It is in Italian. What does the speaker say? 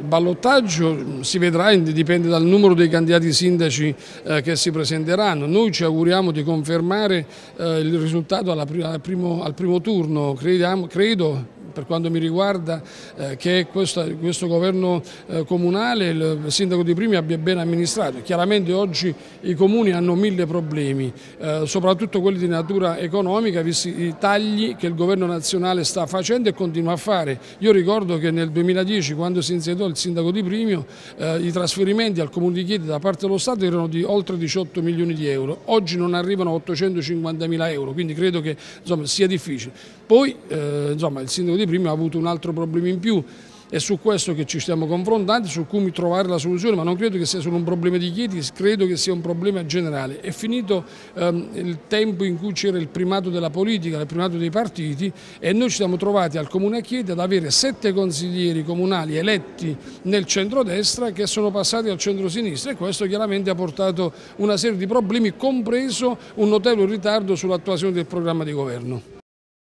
ballottaggio si vedrà, dipende dal numero dei candidati sindaci che si presenteranno. Noi ci auguriamo di confermare il risultato al primo turno, credo per quanto mi riguarda che questo governo comunale, il sindaco Di Primi abbia ben amministrato. Chiaramente oggi i comuni hanno mille problemi, soprattutto quelli di natura economica, visti i tagli che il governo nazionale sta facendo e continua a fare. Io ricordo che nel 2010, quando si insediò il sindaco Di Primi, i trasferimenti al comune di Chieti da parte dello Stato erano di oltre 18 milioni di euro, oggi non arrivano a 850 mila euro, quindi credo che sia difficile. Poi il sindaco Di Primi ha avuto un altro problema in più. È su questo che ci stiamo confrontando, su cui trovare la soluzione, ma non credo che sia solo un problema di Chieti, credo che sia un problema generale. È finito il tempo in cui c'era il primato della politica, il primato dei partiti, e noi ci siamo trovati al Comune a Chieti ad avere 7 consiglieri comunali eletti nel centrodestra che sono passati al centrosinistra, e questo chiaramente ha portato una serie di problemi, compreso un notevole ritardo sull'attuazione del programma di governo.